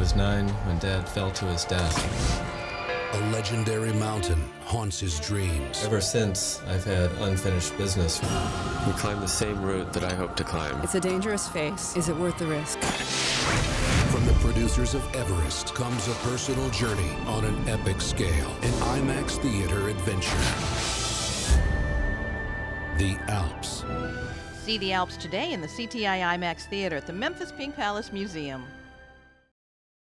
was 9 when Dad fell to his death. A legendary mountain haunts his dreams. Ever since, I've had unfinished business. We climbed the same route that I hope to climb. It's a dangerous face. Is it worth the risk? From the producers of Everest comes a personal journey on an epic scale. An IMAX theater adventure. The Alps. See the Alps today in the CTI IMAX Theater at the Memphis Pink Palace Museum.